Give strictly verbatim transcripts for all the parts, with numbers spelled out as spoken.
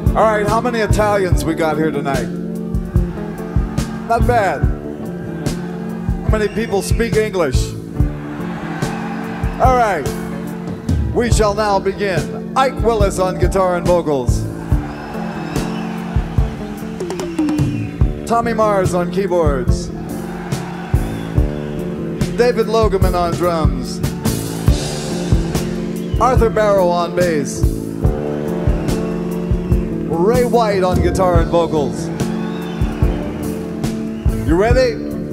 All right, how many Italians we got here tonight? Not bad. How many people speak English? All right, we shall now begin. Ike Willis on guitar and vocals. Tommy Mars on keyboards. David Logeman on drums. Arthur Barrow on bass. Ray White on guitar and vocals. You ready?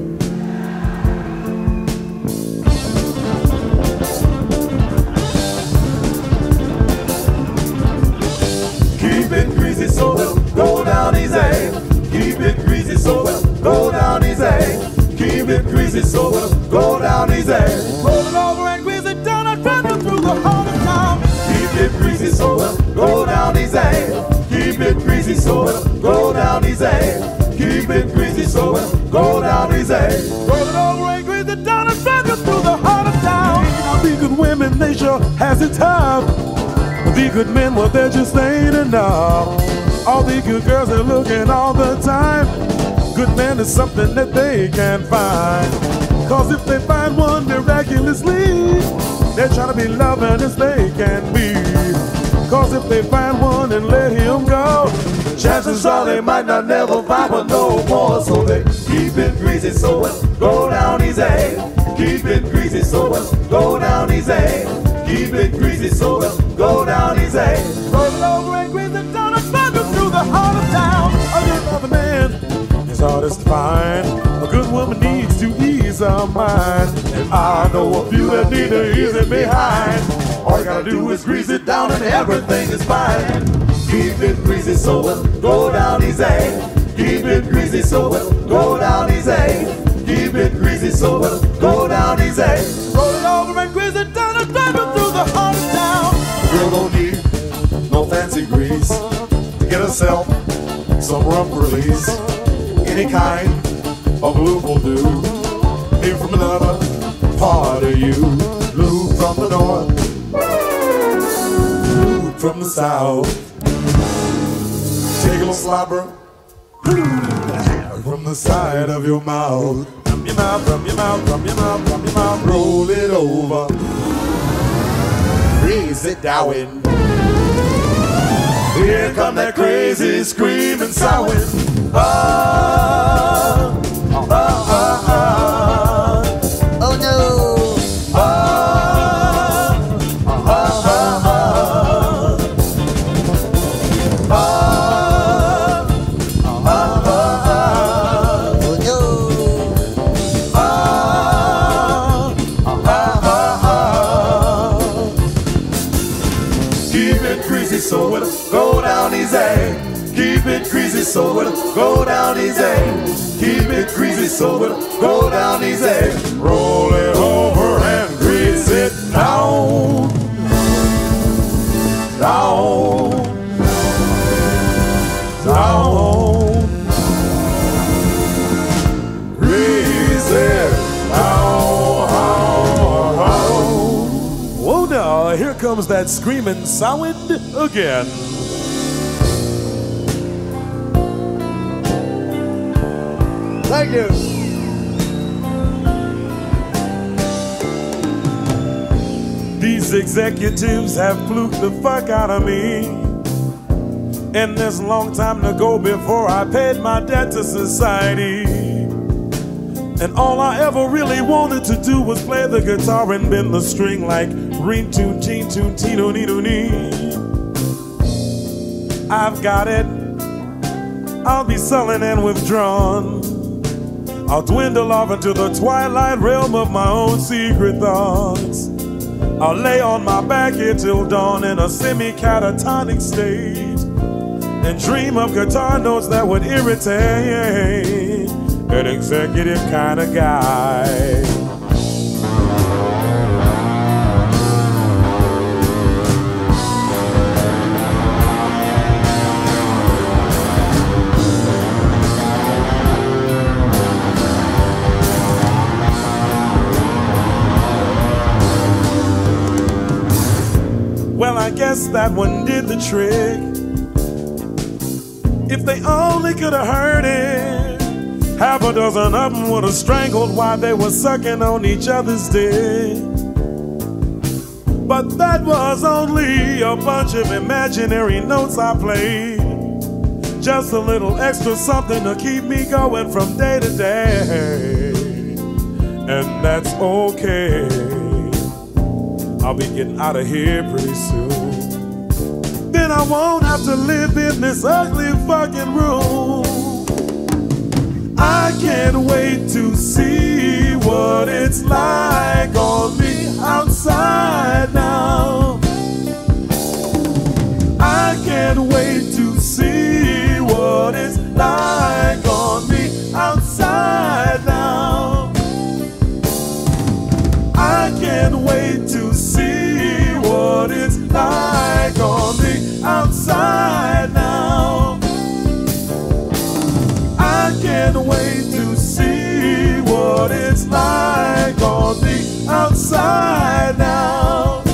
Keep it greasy so we'll go down easy. Keep it greasy so we'll go down easy. Keep it greasy so we'll go down easy. Roll it over and grease it down and run it through the heart of town. Keep it greasy so we'll go down easy. Keep it greasy so we'll go down easy. Keep it greasy so we'll go down easy. Roll it over and grease it down and run it through the heart of town. Now the good women, they sure has it tough. The good men, well, there just ain't enough. All the good girls are looking all the time. Good man is something that they can't find. Cause if they find one miraculously, they're trying to be loving as they can be. Cause if they find one and let him go, chances are they might not never find one no more. So they keep it greasy so we'll go down easy. Keep it greasy so we'll go down easy. Keep it greasy so we'll go down easy. Roll it over and grease it down and run it through the heart of town. A good other man is hardest to find. A good woman needs to ease her mind. And I know a few that need to ease it behind. All you gotta do is grease it down and everything is fine. Keep it greasy so we'll go down easy. Keep it greasy so we'll go down easy. Keep it greasy so we'll go down easy. Roll it over and grease it down and drive it through the heart of town. The girl don't need no fancy grease to get herself some rough release. Any kind of lube will do. Leave from another part of you. Lube from the north, lube from the south. Take a little slobber from the side of your mouth. From your mouth, from your mouth, from your mouth, from your mouth. Roll it over. Grease it down. Here come that crazy screaming sowing. Ah, ah, ah, ah. Oh no. Ah, ah, ah, ah. Ah, ah, ah, ah. Oh no. Ah, ah, ah, ah. Keep it greasy so it'll go down easy. Keep it greasy so it'll go down easy. Keep it greasy so it'll go down easy. Roll it over and grease it down. Down. Down. Grease it down. Whoa now, here comes that screaming sound again. Thank you. These executives have fluked the fuck out of me. And there's a long time to go before I paid my debt to society. And all I ever really wanted to do was play the guitar and bend the string like ring tune, teen tune, tino, nino, nee. I've got it. I'll be sullen and withdrawn. I'll dwindle off into the twilight realm of my own secret thoughts. I'll lay on my back here till dawn in a semi-catatonic state and dream of guitar notes that would irritate an executive kind of guy. Well, I guess that one did the trick. If they only could have heard it, half a dozen of them would have strangled while they were sucking on each other's dick. But that was only a bunch of imaginary notes I played. Just a little extra something to keep me going from day to day. And that's okay. I'll be getting out of here pretty soon. Then I won't have to live in this ugly fucking room. I can't wait to see what it's like on the outside now. I can't wait to see what it's like on the outside now. I can't wait to see what it's like on the outside now. I can't wait to see what it's like on the outside now.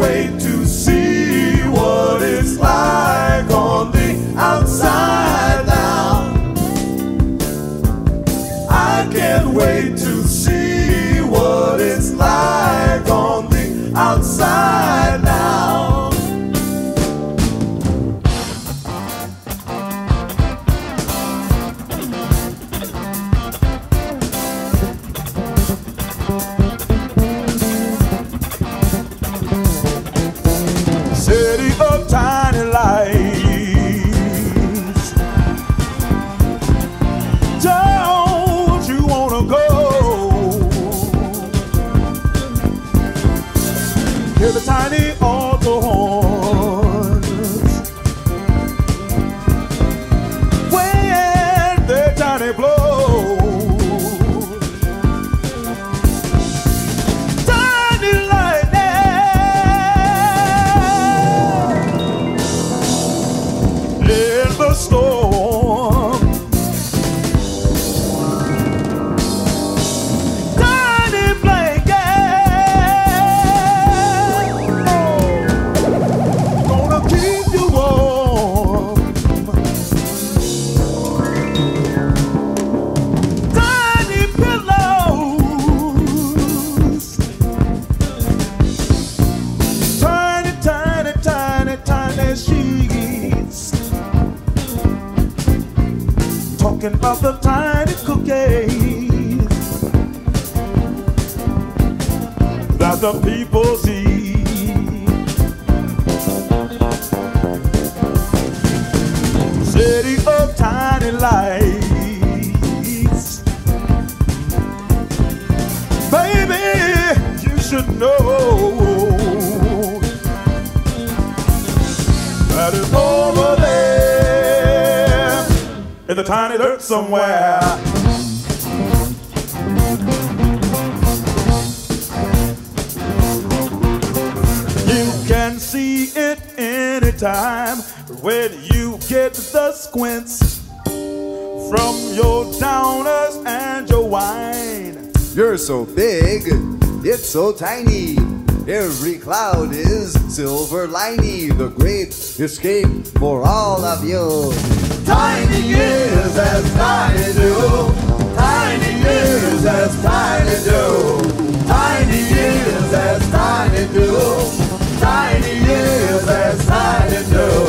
wait to see what it's like on the outside now. I can't wait to see what it's like on the outside now. City of tiny lights, don't you wanna go? Hear the tiny auto horns when the tiny blow. Tiny lightning in the storm. Tiny blanket, gonna keep you warm. Tiny pillows, tiny, tiny, tiny, tiny sheets. Talking about the tiny cookies that the people see. City of tiny lights, baby, you should know that it's over there in the tiny dirt somewhere. You can see it anytime when you get the squints from your downers and your wine. You're so big, it's so tiny. Every cloud is silver lining. The great escape for all of you. Tiny is as tiny do. Tiny is as tiny do. Tiny is as tiny do. Tiny is as tiny do.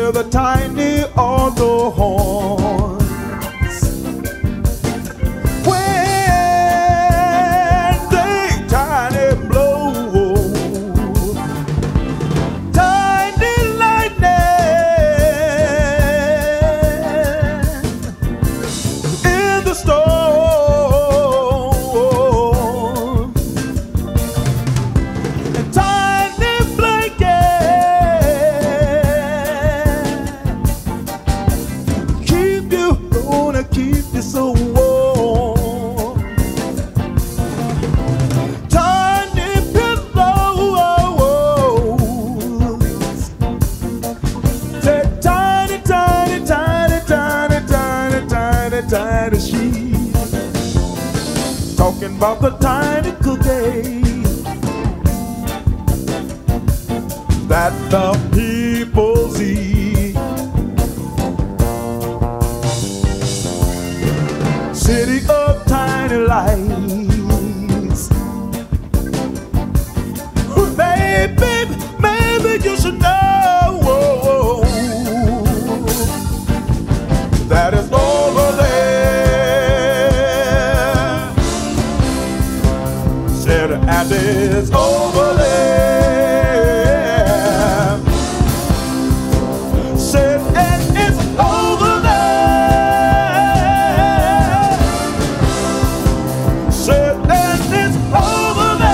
hear the tiny auto horns. When they tiny blow, tiny lightning in the storm, and tiny blanket keep you, gonna keep you so warm. Tiny pillows, take tiny, tiny, tiny, tiny, tiny, tiny, tiny sheets. Talking about the tiny cookie that the people eat. City of tiny lights. Maybe, maybe you should know that it's over there. Said and it's over there. Said and it's over there. Said and it's over there.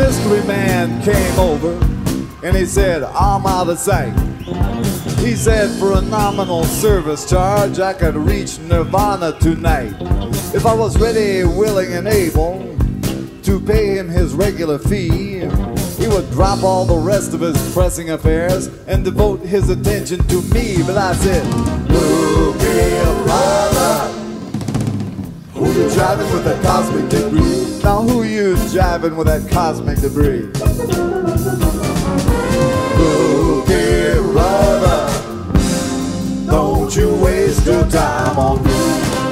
mystery man came over and he said, I'm out of sight. He said for a nominal service charge I could reach Nirvana tonight. If I was ready, willing and able to pay him his regular fee, he would drop all the rest of his pressing affairs and devote his attention to me. But I said, look here, brother, who you driving with that cosmic debris? Now who you driving with that cosmic debris? Look here, brother, don't you waste your time on me.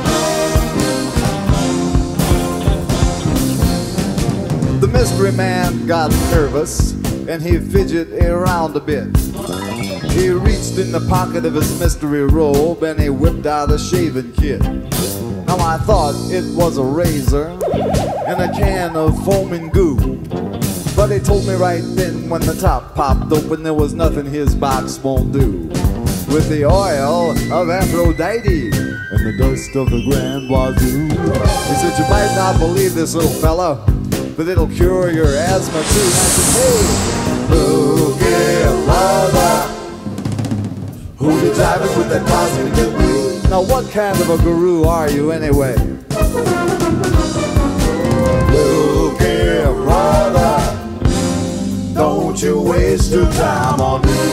The mystery man got nervous and he fidgeted around a bit. He reached in the pocket of his mystery robe and he whipped out a shaving kit. Now I thought it was a razor and a can of foaming goo, but he told me right then when the top popped open there was nothing his box won't do. With the oil of Aphrodite and the dust of the Grand Wazoo. He said, you might not believe this, little fella, but it'll cure your asthma too. I said, hey, look here, brother, who you driving with that cosmic debris? Now what kind of a guru are you anyway? Look here, brother, don't you waste your time on me.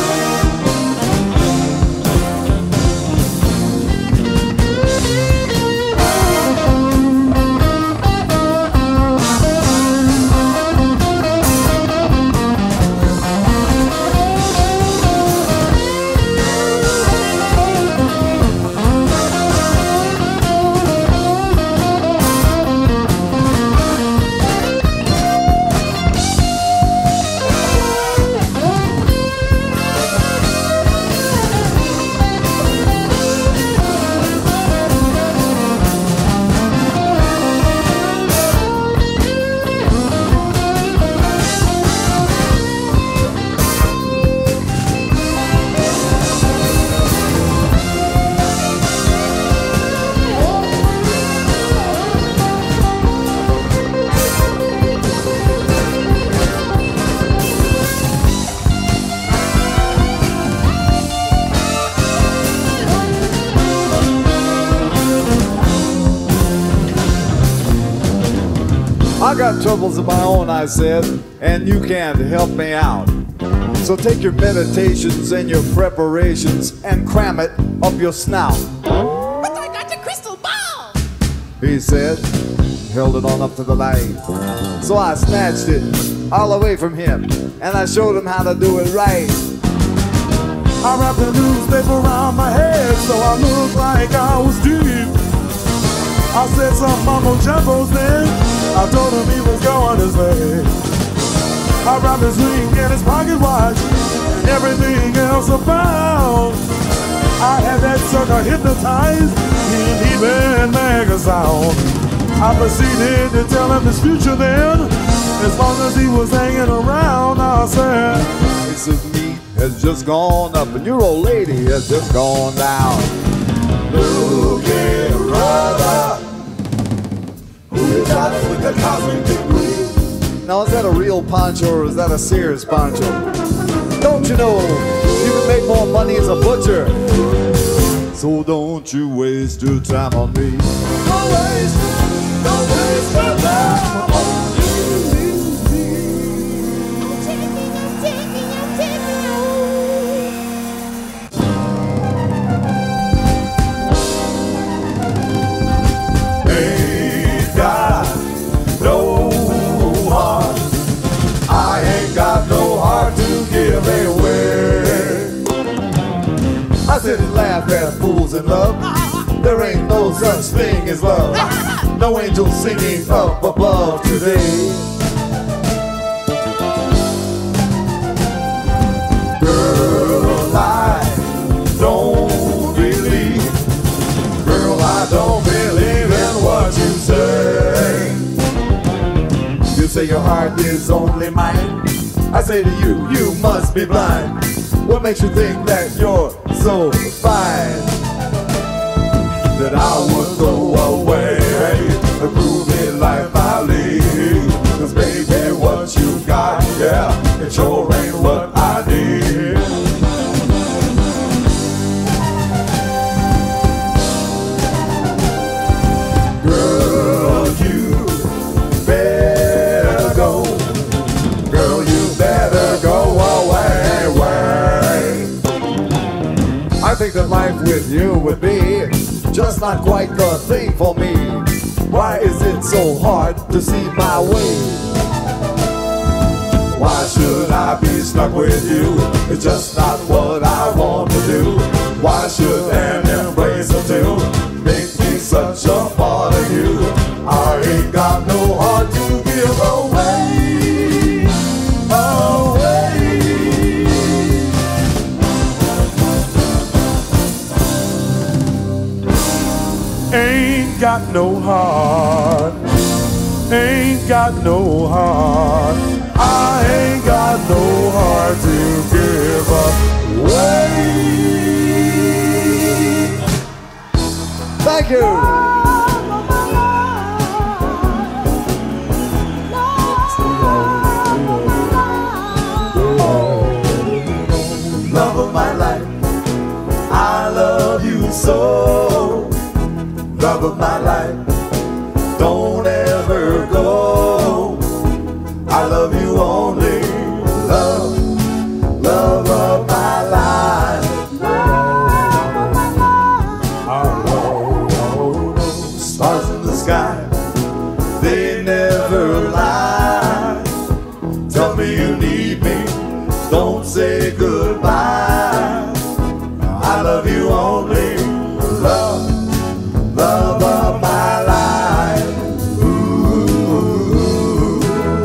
I got troubles of my own, I said, and you can't help me out. So take your meditations and your preparations and cram it up your snout. But I got the crystal ball, he said, held it on up to the light. So I snatched it all away from him, and I showed him how to do it right. I wrapped the newspaper around my head so I looked like I was deep. I said some mumbo jumbos then. I told him he was going to say. I wrapped his ring and his pocket watch and everything else about. I had that sucker hypnotized in even mega sound. I proceeded to tell him his future then, as long as he was hanging around. I said, price of meat has just gone up and your old lady has just gone down. look here, brother, who you driving with the Cosmik Debris? Now, is that a real poncho or is that a Sears poncho? Don't you know you can make more money as a butcher? So don't you waste your time on me. Don't waste, don't waste your time on me. Ain't got no heart. I ain't got no heart to give away. I sit and laugh at fools in love. There ain't no such thing as love. No angels singing up above today. Girl, I don't believe. Girl, I don't believe in what you say. You say your heart is only mine. I say to you, you must be blind. What makes you think that you're so fine That I would throw away the groovy life I lead? 'Cause baby, what think that life with you would be just not quite the thing for me. Why is it so hard to see my way? Why should I be stuck with you? It's just not what I want to do. Why should an embrace or two make me such a part of you? I ain't got no heart to give away, away. Ain't got no heart, ain't got no heart. I ain't got no heart to give away. Thank you. Love of my life, I love you so. Love of my life, don't ever go. I love you only, love, love of my life. Stars in the sky, they never lie. Tell me you need me, don't say goodbye. I love you only, love, love of my life. Ooh.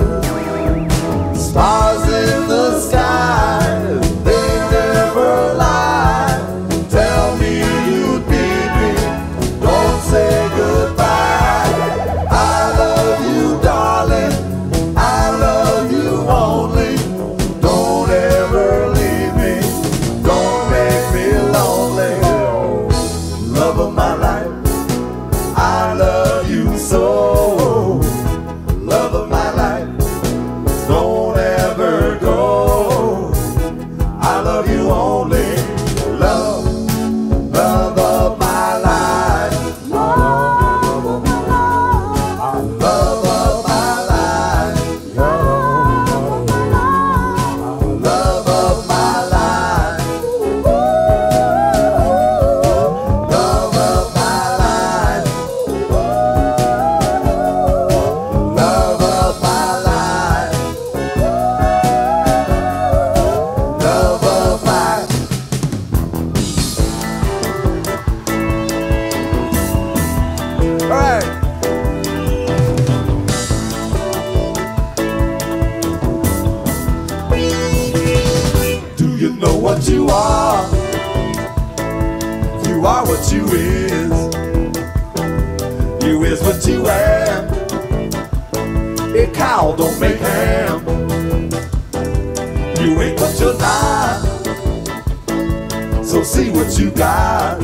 Stars in the sky, they never lie. Tell me you'd need me, don't say goodbye. I love you, darling, I love you only. Don't ever leave me, don't make me lonely. Love of my life, I love you so. Love of my life, don't ever go. I love you only, love, love of my life. Love of my life, love of my life, love of my life, love of my life, love of my life, love of my. All right. Do you know what you are? You are what you is. You is what you am. A cow don't make ham. You ain't what you're not. So see what you got.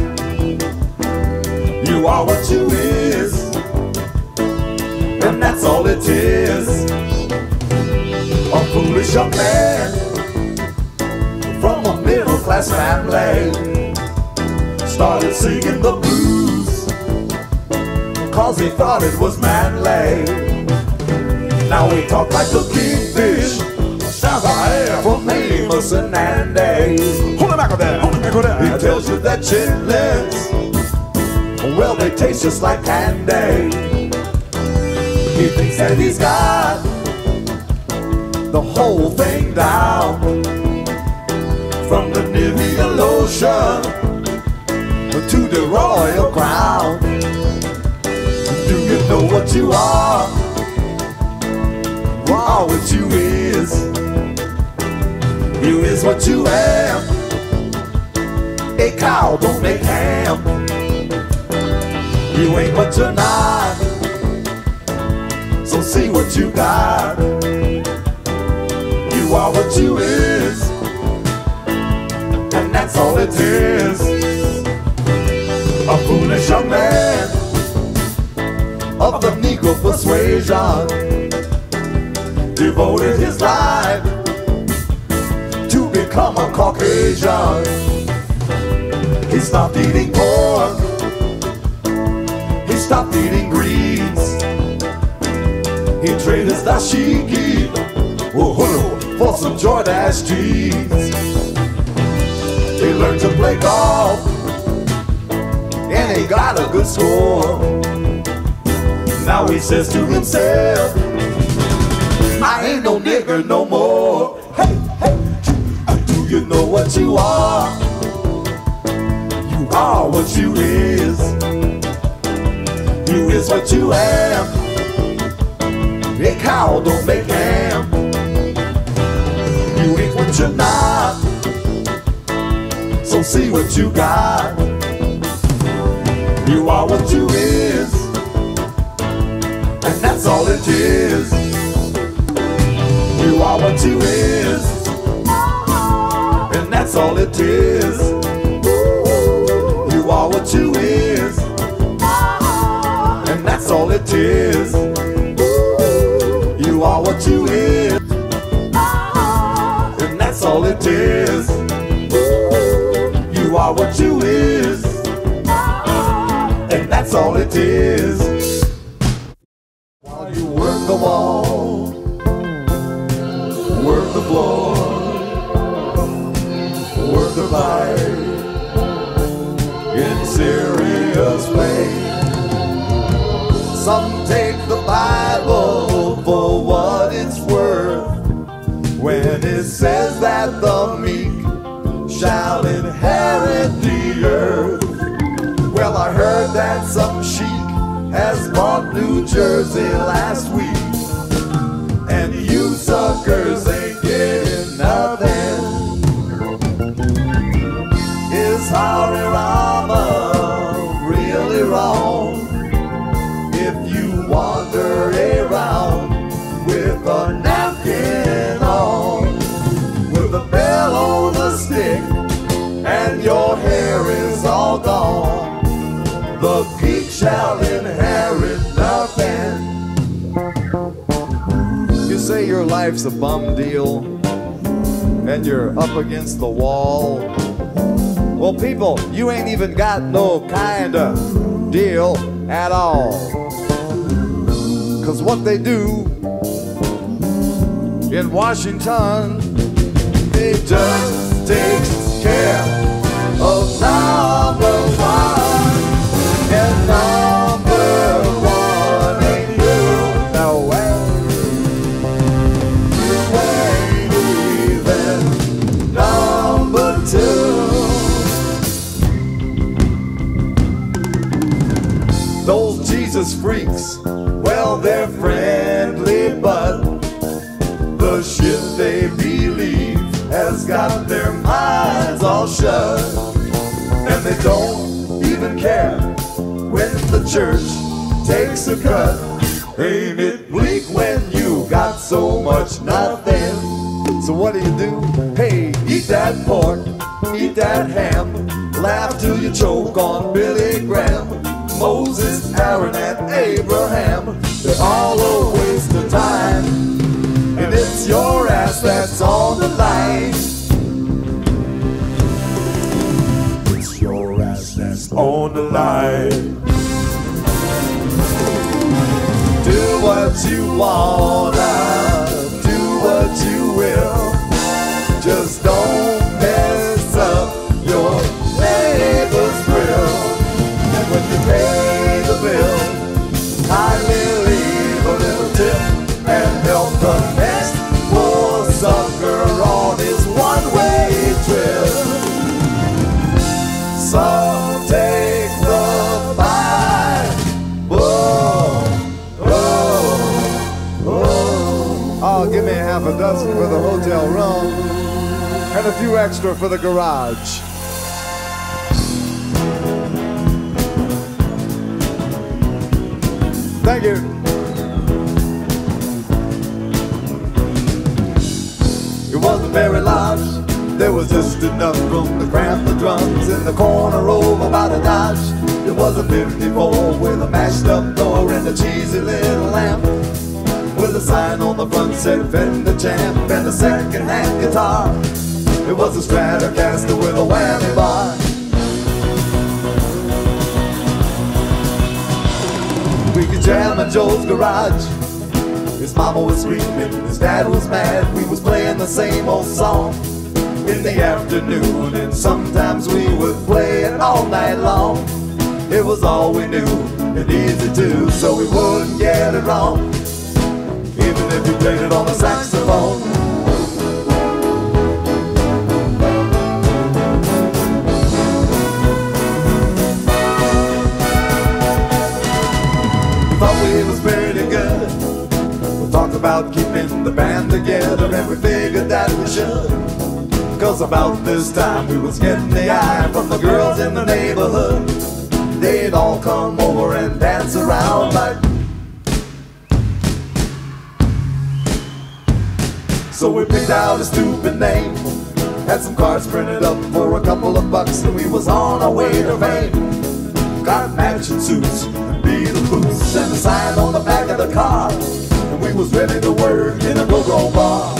You are what you is, and that's all it is. A foolish young man from a middle-class family started singing the blues, cause he thought it was manly. Now he talk like the kingfish, sounds like from Amos and Andy. Hold him back on that, hold him back on that. He tells you that chitlins, well, they taste just like candy. He thinks that he's got the whole thing down, from the Nivea lotion to the royal crown. Do you know what you are? You are what you is. You is what you am. A cow don't make ham. You ain't what you're not. So see what you got. You are what you is, and that's all it is. A foolish young man of the Negro persuasion devoted his life to become a Caucasian. He stopped eating pork, he stopped eating greens, he traded his dashiki for some Jordache jeans. He learned to play golf got a good score. Now he says to himself, I ain't no nigger no more. Hey, hey, do you know what you are? You are what you is. You is what you am. A cow don't make ham. You ain't what you're not, so see what you got. You are what you is, and that's all it is. You are what you is, and that's all it is. You are what you is, and that's all it is. You are what you is, and that's all it is. You are what you is, and that's all it is. While you work the wall, work the floor, work the fight in serious pain. Some take the Bible for what it's worth when it says that the meek shall inherit the earth. Well, I heard that some sheik has bought New Jersey last week, and you suckers ain't getting nothing. Is Hari Rama really wrong if you wander around with a napkin on, with a bell on the stick, and your hair is all gone? The geek shall inherit nothing. You say your life's a bum deal, and you're up against the wall. Well, people, you ain't even got no kind of deal at all. Cause what they do in Washington, they just take care of number one, and number one ain't you. No way. You ain't even number two. Those Jesus freaks, well, they're friendly, but the shit they believe has got their minds all shut, and they don't even care when the church takes a cut. Ain't it bleak when you got so much nothing? So what do you do? Hey, eat that pork, eat that ham, laugh till you choke on Billy Graham, Moses, Aaron, and Abraham. They're all a waste of time, and it's your ass that's on the line. It's your ass that's on the line. Do what you wanna, do what you will, just don't mess up your neighbor's grill. And when you pay the bill, kindly leave a little tip and help the next poor sucker on his one-way trip. So take the Bible. Oh, oh. Oh, give me half a dozen for the hotel room and a few extra for the garage. Thank you. It wasn't very large. There was just enough room to cram the drums in the corner over by the Dodge. It was a fifty-four with a mashed up door and a cheesy little lamp, with a sign on the front said Fender Champ and a second-hand guitar. It was a Stratocaster with a whammy bar. We could jam in Joe's garage. His mama was screaming, his dad was mad. We was playing the same old song in the afternoon, and sometimes we would play it all night long. It was all we knew and easy too, so we wouldn't get it wrong, even if you played it on the saxophone. We thought we was pretty good. We talked about keeping the band together, and we figured that we should. Cause about this time we was getting the eye from the girls in the neighborhood. They'd all come over and dance around like. So we picked out a stupid name, had some cards printed up for a couple of bucks, and we was on our way to fame. Got matching suits and Beatle boots and a sign on the back of the car, and we was ready to work in a go-go bar.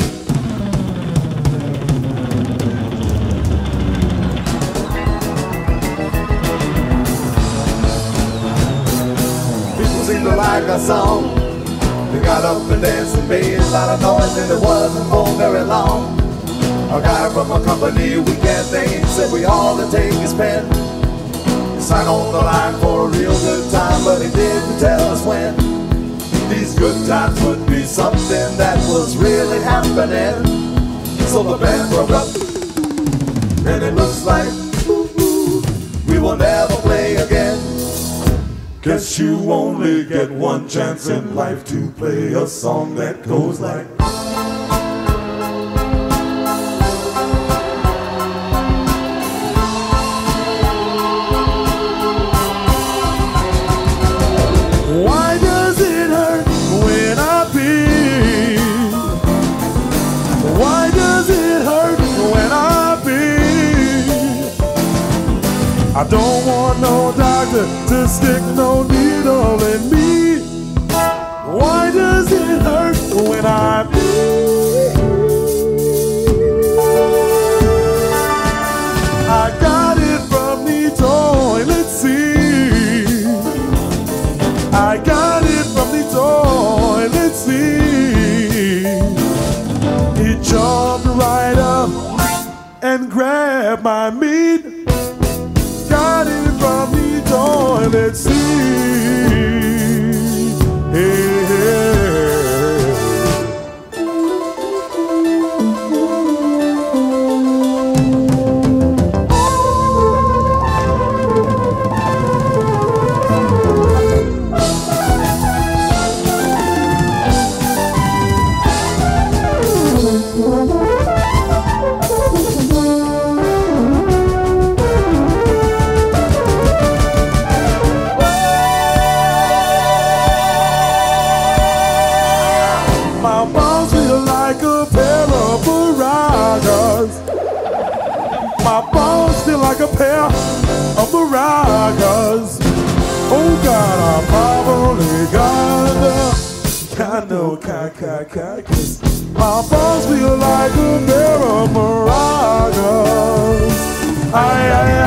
Seemed to like our song. They got up and danced and made a lot of noise, and it wasn't for very long. A guy from a company we can't name said we all to take his pen, sign on the line for a real good time, but he didn't tell us when. These good times would be something that was really happening. So the band broke up, and it looks like we will never play again. Guess you only get one chance in life to play a song that goes like. Why does it hurt when I bleed? Why does it hurt when I bleed? I don't want no doctor to stick no needle in me. Why does it hurt when I bleed? I got it from the toilet seat. I got it from the toilet seat. He jumped right up and grabbed my meat. Got it from the toilet seat. Hey, hey. Like a pair of maracas. Oh God, I probably got the kind of caca, cause my balls feel like a pair of maracas. Ay, ay,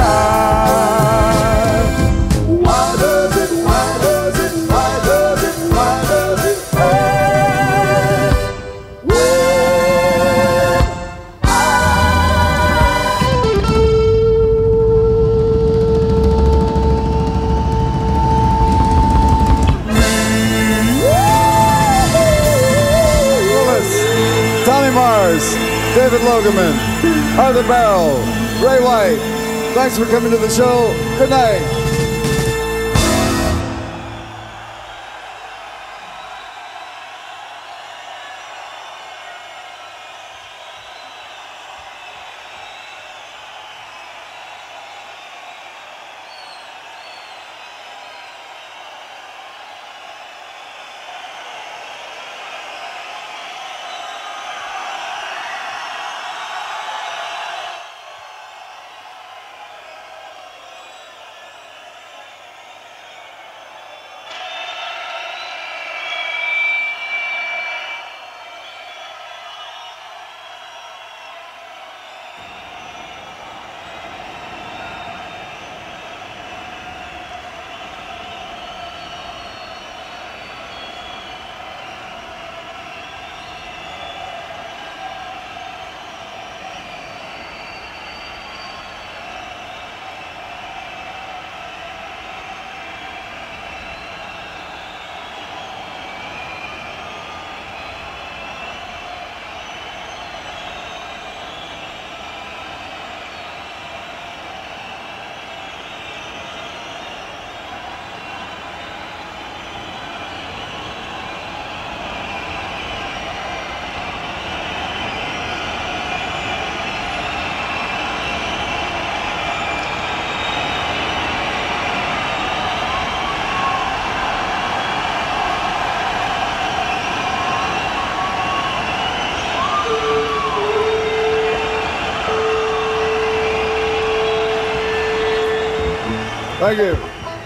ay. Why does it, why does it, why does it, why does it hurt? David Logeman, Arthur Barrow, Ray White. Thanks for coming to the show. Good night. Thank you.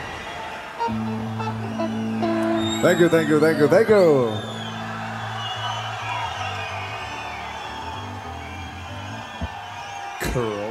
Thank you, thank you, thank you, thank you. Curl.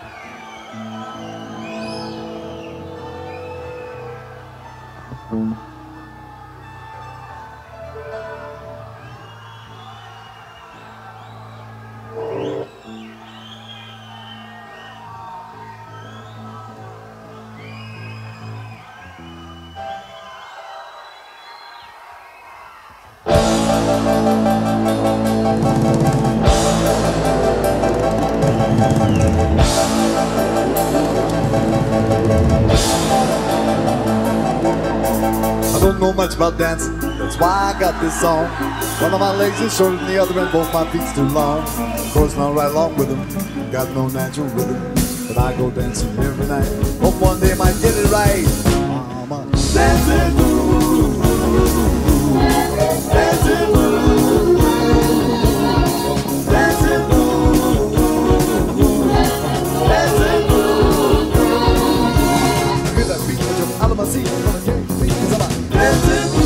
I don't know much about dancing, that's why I got this song. One of my legs is shorter than the other and both my feet's too long. Of course not right along with them, got no natural rhythm, but I go dancing every night. Hope one day I might get it right. Mama. Dancing, boo, dancing, boo, dancing, boo, dancing, boo. Get that beat that jump out of my seat, I'm gonna take the beat 'cause I'm a dancing, boo,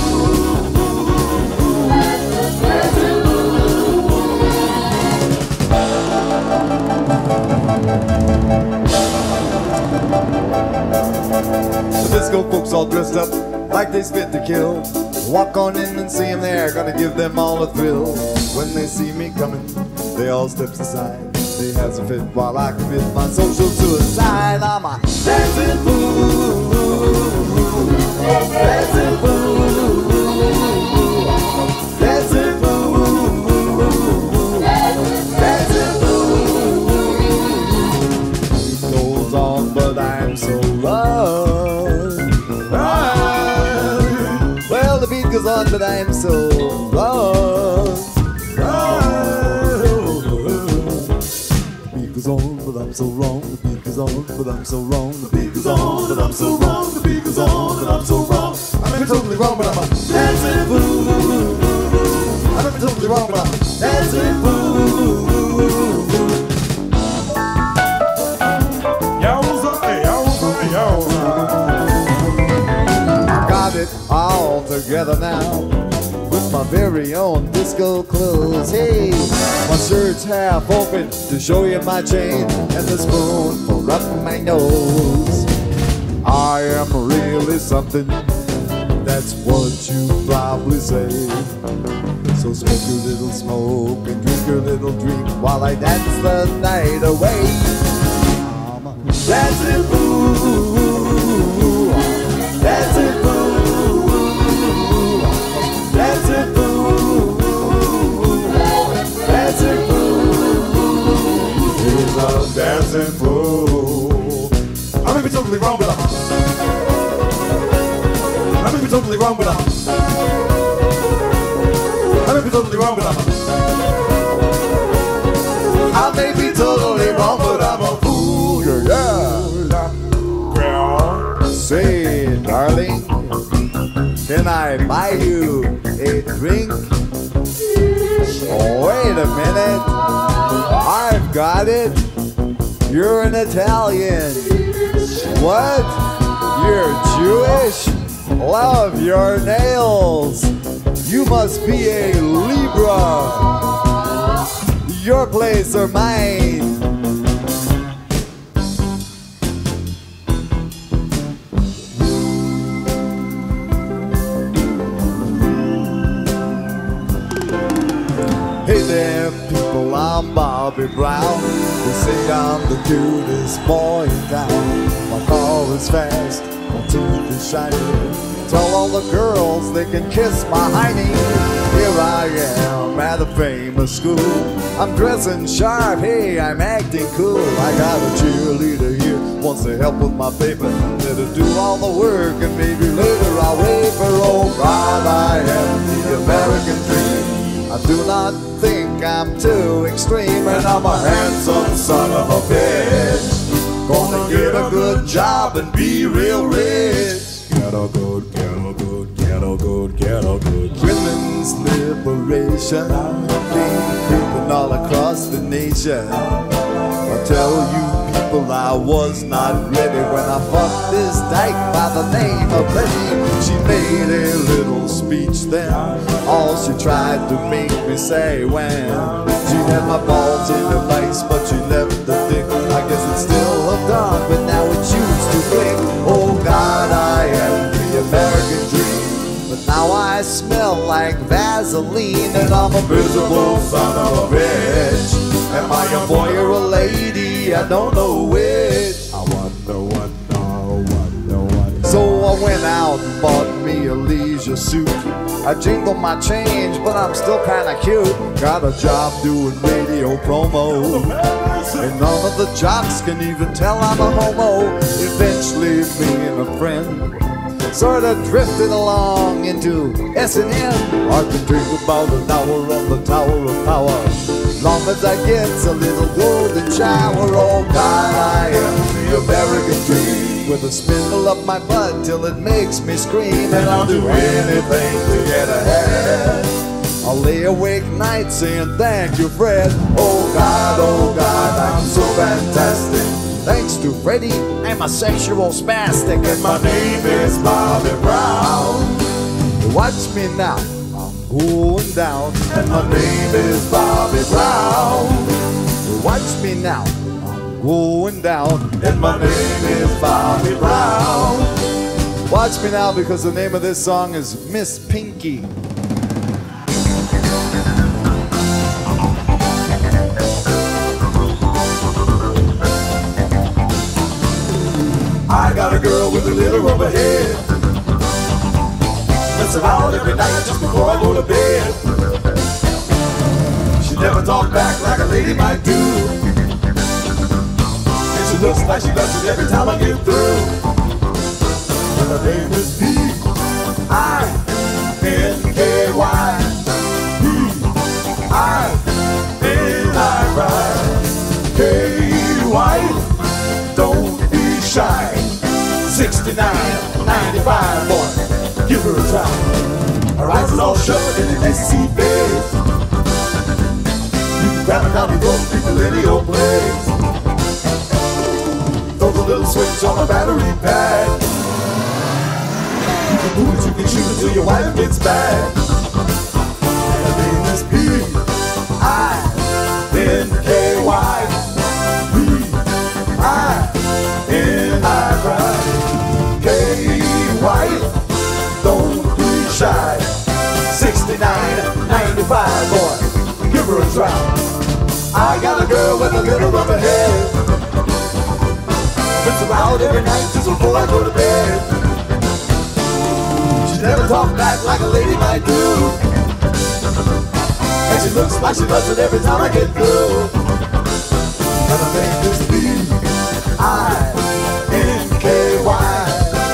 dancing, boo. The disco folks all dressed up like they spit to kill. Walk on in and see them there, gonna give them all a thrill. When they see me coming, they all steps aside. They has a fit while I commit my social suicide. I'm a dancing fool, dancing fool, dancing fool, dancing fool. It goes on, but I'm so lost. Well, the beat goes on, but I'm so lost. The beat goes on, but I'm so wrong. The beat goes on, but I'm so wrong. The beat goes on, but I'm so wrong. The beat goes on, but I'm so wrong. I may be totally wrong, but I'm a dancing fool. I may be totally wrong, but I'm a dancing fool. Yowza, yowza, yowza. Got it all together now with my very own disco clothes. Hey, my shirt's half open to show you my chain and the spoonful up my nose. I am really something, that's what you probably say. So smoke your little smoke and drink your little drink while I dance the night away. I'm a dancing fool, dancing fool, dancing fool, dancing fool. He's a dancing fool. I may be totally wrong, but I'm I may be totally wrong, but I'm I may be totally wrong, but I'm I may be totally wrong, but I'm a fool, yeah, yeah. Say, darling, can I buy you a drink? Oh, wait a minute, I've got it. You're an Italian. What? You're Jewish? Love your nails. You must be a Libra. Your place or mine. Hey there, people, I'm Bobby Brown. They say I'm the cutest boy in town. My car is fast, my teeth is shiny. Tell all the girls they can kiss my hiney. Here I am at a famous school. I'm dressing sharp, hey, I'm acting cool. I got a cheerleader here, wants to help with my paper. Let her do all the work and maybe later I'll wait for. Oh God, I have the American dream. I do not think I'm too extreme, and I'm a handsome son of a bitch. Gonna get a good job and be real rich. Ghetto good, ghetto good, ghetto good, ghetto good. Women's liberation came creeping all across the nation. I tell you people, I was not ready when I fucked this dyke by the name of Betty. She made a little speech then, all she tried to make me say when she had my balls in her vice, but she left the dick. I guess it's still hooked on, but now it used to click. Oh God, I am the American dream, but now I smell like Vaseline, and I'm a miserable son of a bitch. Am I a boy or a lady? I don't know which. I wonder, wonder, wonder, wonder. So I went out and bought me a leisure suit. I jingled my change, but I'm still kinda cute. Got a job doing radio promo, and none of the jocks can even tell I'm a homo. Eventually me and a friend sort of drifted along into S and M. I can drink about an hour on the Tower of Power, long as I get a little golden shower. Oh God, I am the American dream, with a spindle up my butt till it makes me scream, and I'll do anything to get ahead. I'll lay awake nights saying thank you, Fred. Oh God, oh God, I'm so fantastic. Thanks to Freddie, I'm a sexual spastic, and my name is Bobby Brown. Watch me now, I'm going down, and my name is Bobby Brown. Watch me now, I'm going down, and my name is Bobby Brown. Watch me now, because the name of this song is Miss Pinky. I got a girl with a little rubber head, mess around every night just before I go to bed. She never talks back like a lady might do, and she looks like she loves it every time I get through. And her name is P I N K Y, P I N I K Y. Don't be shy. sixty-nine ninety-five, boy, give her a try. Her eyes is all shut in an ecstasy face. You can grab her down the road, people in your place. Throw the little switch on a battery pad. You can move it, you can shoot it till your wife gets back. And her name is P I N K Y, P I N I K Y. Don't be shy. sixty-nine ninety-five, boy, give her a try. I got a girl with a little rubber head, rinse her out every night just before I go to bed. She never talks back like a lady might do, and she looks like she loves it every time I get through. And her name is B I N K Y,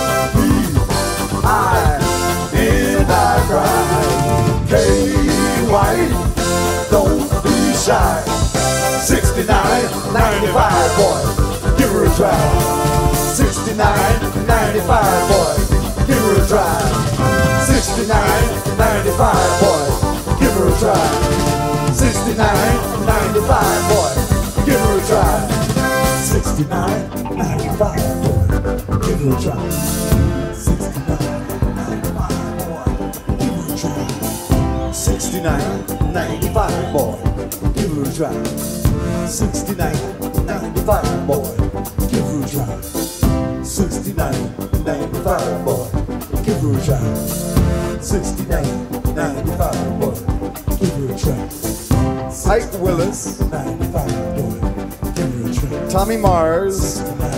P I N I K Y. Don't be shy. sixty-nine ninety-five, boy, give her a try. sixty-nine ninety-five, boy, give her a try. sixty-nine ninety-five, boy, give her a try. sixty-nine ninety-five, boy, give her a try. sixty-nine ninety-five, boy, give her a try. sixty-nine ninety-five, boy, give her a try. sixty-nine ninety-five, boy, give her a try. sixty-nine ninety-five, boy, give her a try. sixty-nine ninety-five, boy, give her a try. sixty-nine ninety-five, boy, give her a try. Ike Willis, ninety-five, boy, give her a try. Tommy Mars,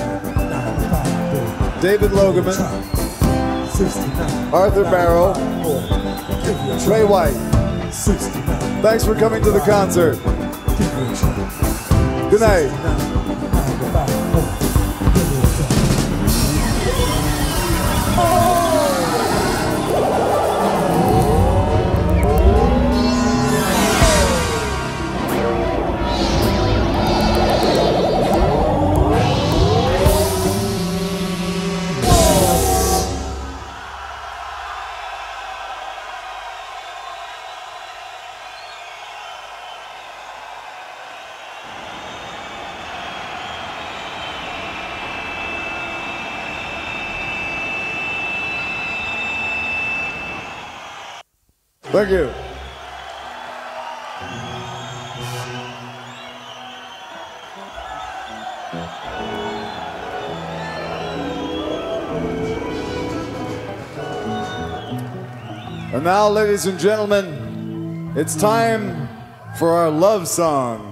David Logeman, Arthur Barrow, Trey White. Thanks for coming to the concert. Good night. Thank you. And now, ladies and gentlemen, it's time for our love song.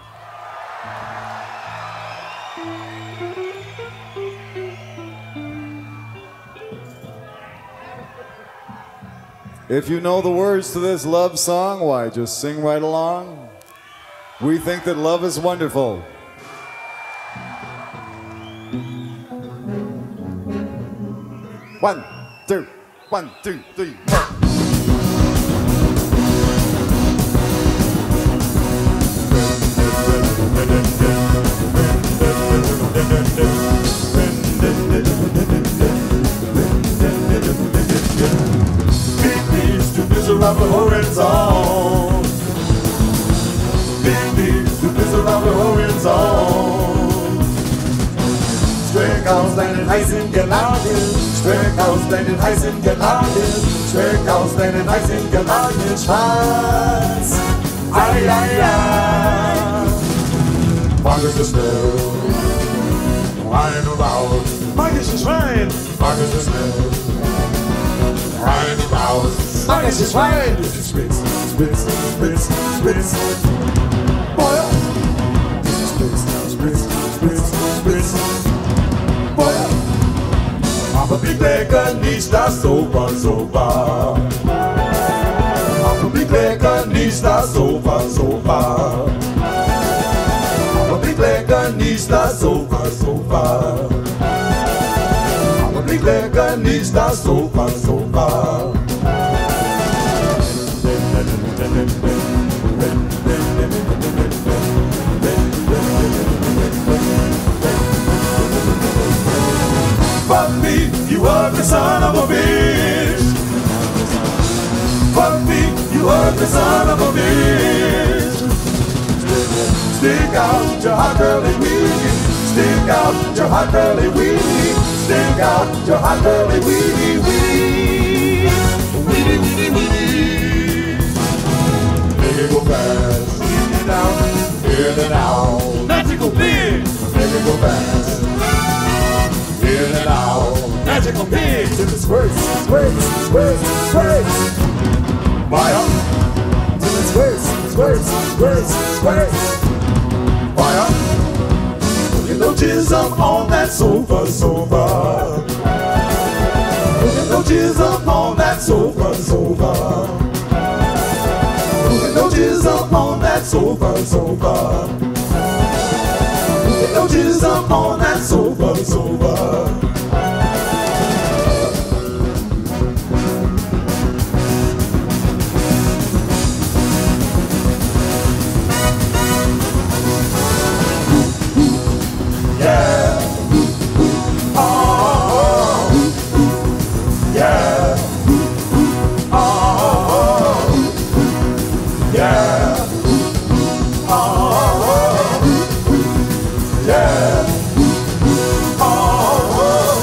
If you know the words to this love song, why, just sing right along. We think that love is wonderful. One, two, one, two, three, four. Around the horizon, big leaves to this around the horizon. Streck ausländern heißen Gelagen, Streck ausländern heißen Gelagen, Streck ausländern heißen Gelagen, Schatz, ai, ai, ai. Magische Schnell, rein und raus, magische Schwein, magische Schnell, rein und raus. Magisches Schwein! Spitz, spitz, spitz, spitz. Feuer! Spitz, spitz, spitz, spitz. Feuer! Aber wie lecker nicht das Sofa, Sofa. Aber wie lecker nicht das Sofa, Sofa. Aber wie lecker nicht das Sofa, Sofa. Aber wie lecker nicht das Sofa, Sofa. Fuck me, you ugly son of a bitch. Fuck me, you ugly son of a bitch. Stick out your hot curly wee. Stick out your hot curly wee. Stick out your hot curly wee wee. Wee wee wee. Make it go fast. In and out. In and out. Magical pig. Make it go fast. In and out. Magical pig. Till it squirts, squirts, squirts, squirts. Fire. Till it squirts, squirts, squirts, squirts. Fire. Put no jism on that sofa, sofa. Put no jism on that sofa, sofa. Put no jism on that sofa, sofa. Put no jism on that sofa, sofa. Yeah. Oh, yeah. Oh, yeah. Oh, yeah. Oh,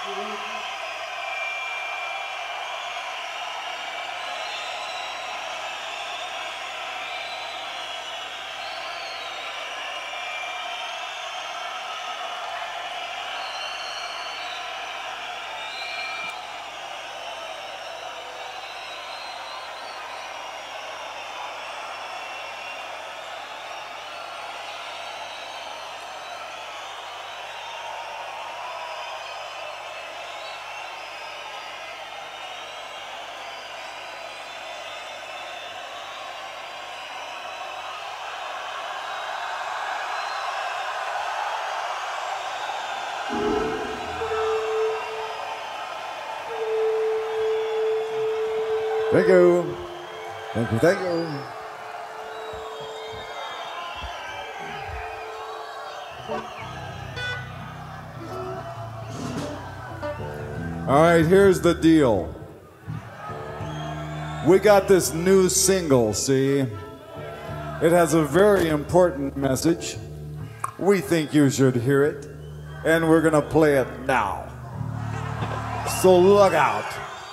Thank you. Thank you, thank you. All right, here's the deal. We got this new single, see? It has a very important message. We think you should hear it, and we're gonna play it now. So look out.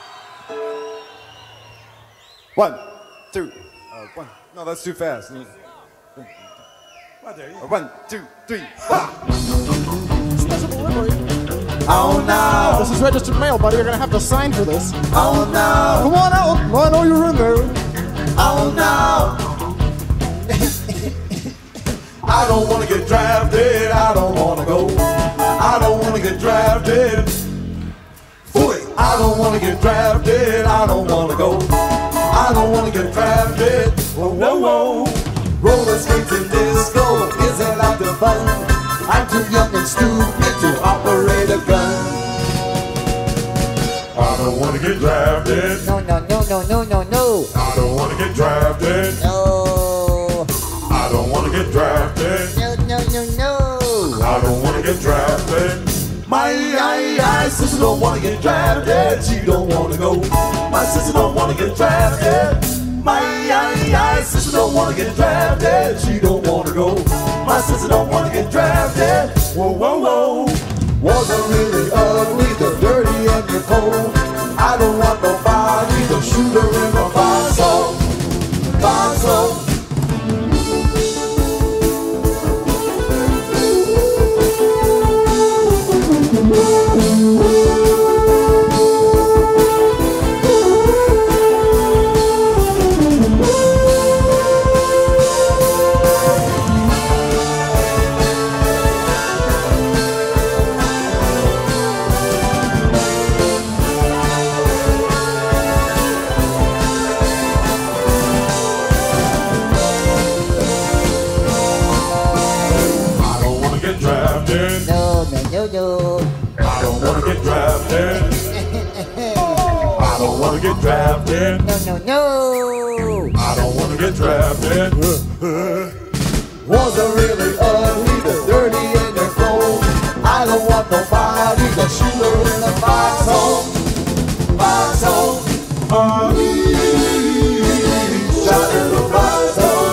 One, two, uh, one. No, that's too fast. One, two, three, four. Special delivery. Oh no! This is registered mail, buddy. You're gonna have to sign for this. Oh no! Come on out. I know you're in there. Oh no! I don't wanna get drafted. I don't wanna go. I don't wanna get drafted. Fooey! I don't wanna get drafted. I don't wanna go. I don't wanna get drafted. Whoa, whoa, whoa. Roller skates and disco isn't like the fun. I'm too young and stupid to operate a gun. I don't wanna get drafted. No, no, no, no, no, no, no. I don't wanna get drafted. No. I don't wanna get drafted. No, no, no, no. I don't wanna get drafted. My I, I, sister don't wanna get drafted. She don't wanna go. My sister don't wanna get drafted. My I, I, sister don't wanna get drafted. She don't wanna go. My sister don't wanna get drafted. Whoa, whoa, whoa. Wars are really ugly, they're dirty and they're cold. I don't want nobody to shoot her in the foxhole. Foxhole. I don't wanna get drafted. I don't wanna get drafted. No, no, no. I don't wanna get drafted. Wars are really ugly, they're dirty and they're cold. I don't want nobody to shoot her in the foxhole. Foxhole. Oh, shot in the foxhole.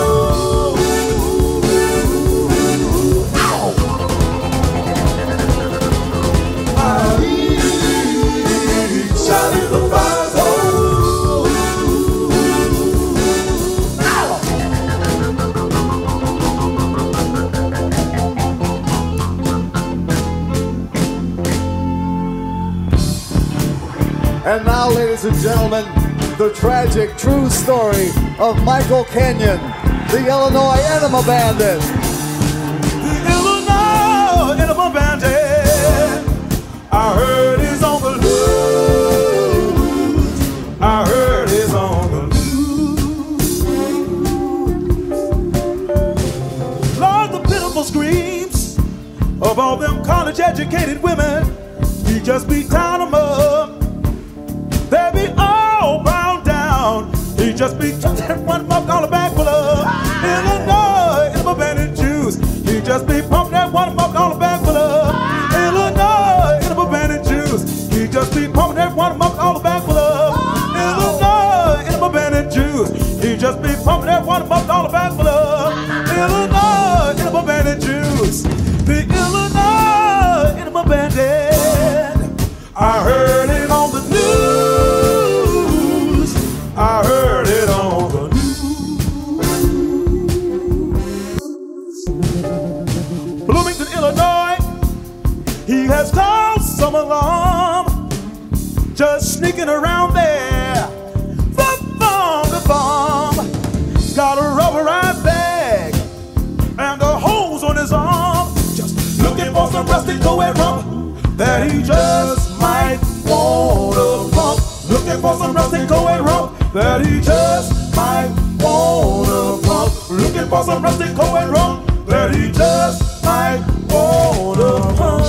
And now, ladies and gentlemen, the tragic true story of Michael Kenyon, the Illinois Enema Bandit. The Illinois Enema Bandit. I heard he's on the loose. I heard he's on the loose. Lord, the pitiful screams of all them college-educated women. He just beat down them up. They be all bound down. He just be that one muck on the back full of Illinois Enema Bandit juice. He just be pumping that one muck on the back full of Illinois Enema Bandit juice. He just be pumping that one muck on the back full of Illinois Enema Bandit juice. He just be pumping that one muck on the back full of Illinois Enema Bandit juice. The Illinois Enema Bandit. I He has caused some alarm, just sneaking around there from farm to farm. He's got a rubberized bag and a hose on his arm, just looking for some rusty co-ed rump that he just might wanna pump. Looking for some rusty co-ed rump that he just might wanna pump. Looking for some rusty co-ed rump that he just might wanna pump.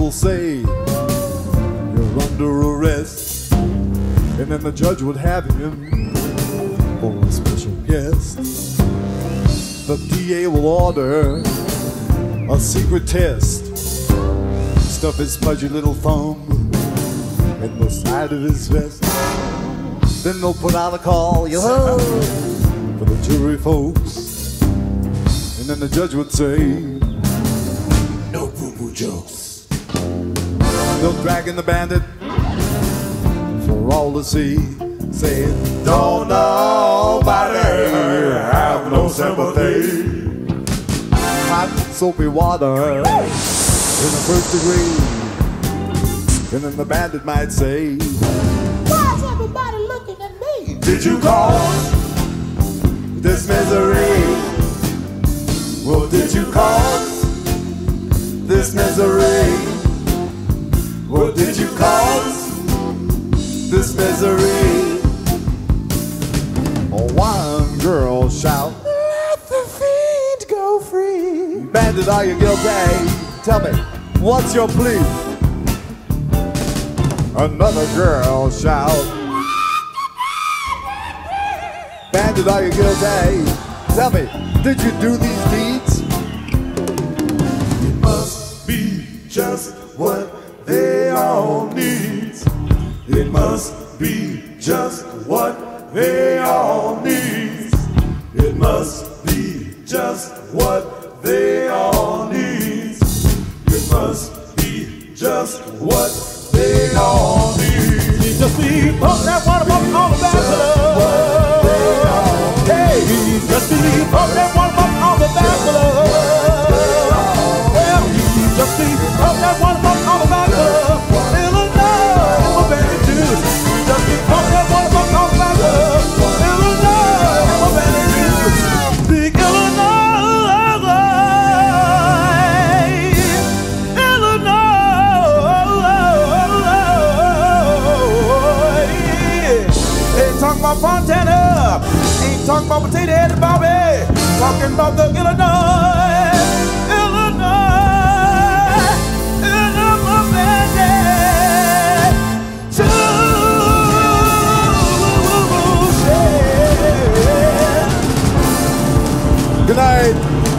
will say, you're under arrest. And then the judge would have him for a special guest. The D A will order a secret test. Stuff his pudgy little thumb in the side of his vest. Then they'll put out a call, yo-ho, for the jury folks. And then the judge would say, no boo-boo jokes. They'll drag in the bandit for all to see, saying, don't nobody have no sympathy. Hot soapy water in the first degree. And then the bandit might say, Why's everybody looking at me? did you cause this misery? Well, did you cause this misery? Well, did you cause this misery? Oh, one girl shout, let the fiend go free. Bandit, are you guilty? Tell me, what's your plea? Another girl shout, bandit, are you guilty? Tell me, did you do these deeds? It must be just what they all need. It must be just what they all need. It must be just what they all need. It must be just what they all need. Just believe pump that water pump on the back of the Hey, just believe pump that water pump on the back of the Well, just believe pump that water pump on the back of the Illinois, I'm a bandit too. Just believe pump that water pump on the back of the Illinois, I'm a bandit too. Big Illinois. Talking about Fontana, ain't talking about Potato Head and Bobby, talking about the Illinois, Illinois, Illinois bandit. Good night.